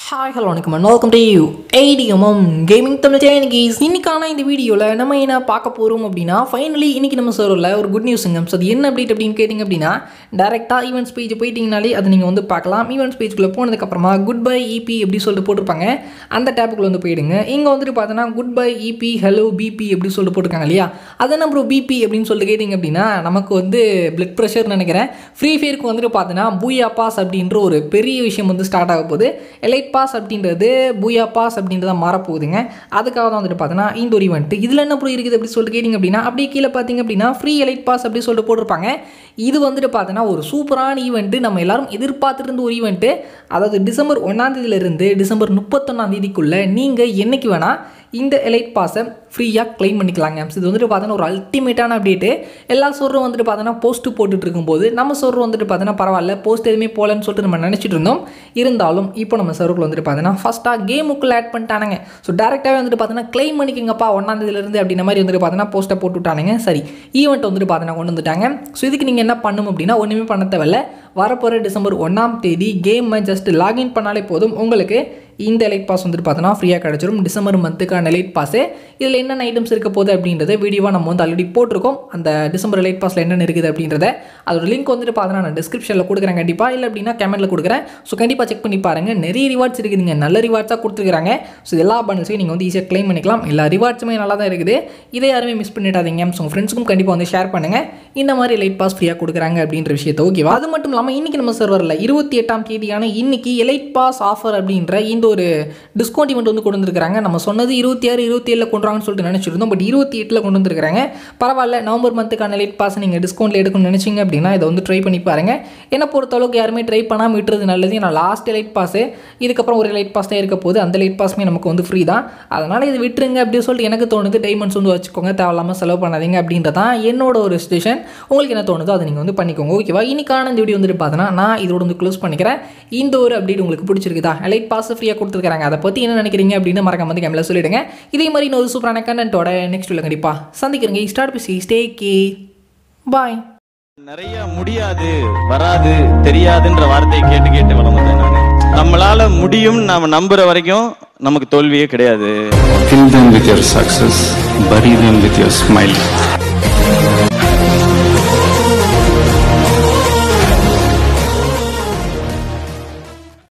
Hi hello வணக்கம் and welcome to ADMM gaming Tamil channel. இன்னைக்கான இந்த வீடியோவில் நம்ம என்ன பார்க்க போகிறோம் அப்படின்னா, ஃபைனலி இன்றைக்கி நம்ம சர்வரில் ஒரு குட் நியூஸுங்க. ஸோ அது என்ன அப்டேட் அப்படின்னு கேட்டிங்க அப்படின்னா, டேரெக்டாக ஈவெண்ட்ஸ் பேஜ் போயிட்டீங்கனாலே அதை நீங்கள் வந்து பார்க்கலாம். ஈவெண்ட்ஸ் பேஜ்குள்ளே போனதுக்கப்புறமா குட் பை இபி எப்படி சொல்லிட்டு போட்டிருப்பாங்க, அந்த டேப்புக்குள்ளே வந்து போயிடுங்க. இங்கே வந்துட்டு பார்த்தோன்னா good bye EP hello BP எப்படி சொல்லிட்டு போட்டிருக்காங்க இல்லையா, அதை என்ன ப்ரோ பிபி அப்படின்னு சொல்லிட்டு கேட்டிங்க அப்படின்னா, நமக்கு வந்து பிளட் ப்ரெஷர்னு நினைக்கிறேன். ஃப்ரீ ஃபயருக்கு வந்துட்டு பார்த்தோன்னா பூயா பாஸ் அப்படின்ற ஒரு பெரிய விஷயம் வந்து ஸ்டார்ட் ஆக போகுது. எலைட் பாஸ் அப்படின்றது பூயா பாஸ் அப்படின்றத மாறப்போகுதுங்க. அதுக்காக தான் வந்துட்டு பார்த்தோன்னா இந்த ஒரு ஈவெண்ட் இதில் என்ன ப்ரோ இருக்குது அப்படி சொல்லிட்டு கேட்டிங்க அப்படின்னா, அப்படியே கீழே பார்த்தீங்க அப்படின்னா ஃப்ரீ எலைட் பாஸ் அப்படி சொல்லிட்டு போட்டிருப்பாங்க. இது வந்துட்டு பார்த்தோன்னா ஒரு சூப்பரான ஈவெண்ட்டு, நம்ம எல்லாரும் எதிர்பார்த்துட்டு இருந்த ஒரு ஈவெண்ட்டு. அதாவது டிசம்பர் 1ஆம் தேதியிலிருந்து டிசம்பர் 31ஆம் தேதிக்குள்ளே நீங்கள் என்றைக்கு வேணால் இந்த எலைட் பாஸை ஃப்ரீயாக கிளைம் பண்ணிக்கலாங்க. இது வந்துட்டு பார்த்தோன்னா ஒரு அல்டிமேட்டான அப்டேட்டு. எல்லா சோரும் வந்துட்டு பார்த்தோன்னா போஸ்ட்டு போட்டுட்டு இருக்கும்போது நம்ம சோறு வந்துட்டு பார்த்தோன்னா பரவாயில்ல, போஸ்ட் எதுவுமே போகலன்னு சொல்லிட்டு நம்ம நினச்சிட்டு இருந்தோம். இருந்தாலும் இப்போ நம்ம சர்வரில் வந்துட்டு பார்த்தோன்னா ஃபஸ்ட்டாக கேமுக்குள்ளே ஆட் பண்ணிட்டானுங்க. ஸோ டேரெக்டாகவே வந்துட்டு பார்த்தோன்னா கிளைம் பண்ணிக்கங்கப்பா 1ஆம் தேதியிலிருந்து அப்படின்ற மாதிரி வந்துட்டு பார்த்தோன்னா போஸ்ட்டை போட்டு விட்டானுங்க. சரி, ஈவெண்ட் வந்துட்டு பார்த்தோன்னா கொண்டு வந்துட்டாங்க. ஸோ இதுக்கு நீங்கள் என்ன பண்ணணும் அப்படின்னா, ஒன்றுமே பண்ண தேவையில்ல. வரப்போகிற டிசம்பர் 1ஆம் தேதி கேமை ஜஸ்ட் லாகின் பண்ணாலே போதும், உங்களுக்கு இந்த எலைட் பாஸ் வந்துட்டு பார்த்தோன்னா ஃப்ரீயாக கிடச்சிரும். டிசம்பர் மந்த்துக்கான எலைட் பாஸு. இதில் என்னென்ன ஐட்டம்ஸ் இருக்க போகுது அப்படின்றத வீடியோவாக நம்ம வந்து ஆல்ரெடி போட்டிருக்கோம். அந்த டிசம்பர் எலைட் பாஸில் என்னென்ன இருக்குது அப்படின்றத அதோட லிங்க் வந்துட்டு பார்த்தோன்னா நான் டிஸ்கிரிப்ஷனில் கொடுக்குறேன் கண்டிப்பாக, இல்லை அப்படின்னா கமெண்ட்டில் கொடுக்குறேன். ஸோ கண்டிப்பாக செக் பண்ணி பாருங்கள். நிறைய ரிவார்ட்ஸ் இருக்குதுங்க, நல்ல ரிவார்ட்ஸாக கொடுத்துருக்காங்க. ஸோ எல்லா பண்டல்ஸையும் நீங்கள் வந்து ஈஸியாக கிளைம் பண்ணிக்கலாம். எல்லா ரிவார்ட்ஸுமே நல்லா தான் இருக்குது. இதை யாருமே மிஸ் பண்ணிடாதீங்க. ஸோ உங்கள் ஃப்ரெண்ட்ஸுக்கும் கண்டிப்பாக வந்து ஷேர் பண்ணுங்கள், இந்த மாதிரி எலைட் பாஸ் ஃப்ரீயாக கொடுக்குறாங்க அப்படின்ற விஷயத்தை. ஓகேவா? அது மட்டும் இல்லாமல் இன்றைக்கி நம்ம சர்வரில் 28ஆம் தேதியான இன்றைக்கி எலைட் பாஸ் ஆஃபர் அப்படின்ற இந்த ஒரு டிஸ்கவுண்ட் இவெண்ட் வந்து கொண்டு வந்துருக்காங்க. நம்ம சொன்னது 26, 27 கொண்டுறாங்கன்னு சொல்லிட்டு நினச்சிருந்தோம். பட் 28 கொண்டு வந்துருக்காங்க. பரவாயில்ல, நவம்பர் மந்த்துக்கான எலைட் பாஸ் நீங்கள் டிஸ்கவுண்ட்டில் எடுக்கணும்னு நினச்சிங்க அப்படின்னா இதை வந்து ட்ரை பண்ணி பாருங்கள். என்னை பொறுத்தளவுக்கு யாருமே ட்ரை பண்ணாமல் விட்டுறது நல்லது. நான் லாஸ்ட் எலைட் பாஸு, இதுக்கப்புறம் ஒரு எலைட் பாஸ் தான் இருக்க போகுது. அந்த எலைட் பாஸுமே நமக்கு வந்து ஃப்ரீ தான். அதனால் இது விட்டுருங்க அப்படின்னு சொல்லிட்டு எனக்கு தோணுது. டைமண்ட்ஸ் வந்து வச்சுக்கோங்க, தேவையில்லாமல் செலவு பண்ணாதீங்க அப்படின்றதான் என்னோட ஒரு ஸ்டேஷன். உங்களுக்கு என்ன தோணுதோ அதை நீங்கள் வந்து பண்ணிக்கோங்க. ஓகேவா? இன்னைக்கான இந்த வீடியோ வந்துட்டு பார்த்தோன்னா நான் இதோட வந்து க்ளோஸ் பண்ணிக்கிறேன். இந்த ஒரு அப்டேட் உங்களுக்கு பிடிச்சிருக்குதா? எலைட் பாஸ் ஃப்ரீயாக கொடுத்துருக்காங்க, அதை பற்றி என்ன நினைக்கிறீங்க அப்படின்னு மறக்காம வந்து கேமில் சொல்லிவிடுங்க. இதே மாதிரி இன்னொரு சூப்பரான கண்டென்ட்டோட நெக்ஸ்ட் வீடியோவில் கண்டிப்பாக சந்திக்கிறேங்க. Start busy stay K bye. நிறைய முடியாது, வராது, தெரியாதுன்ற வார்த்தையை கேட்டு கேட்டு வளர்ந்தேன் நான். நம்மளால முடியும் நாம நம்புற வரைக்கும் நமக்கு தோல்வியே கிடையாது. Kill them with your success, bury them with your smile.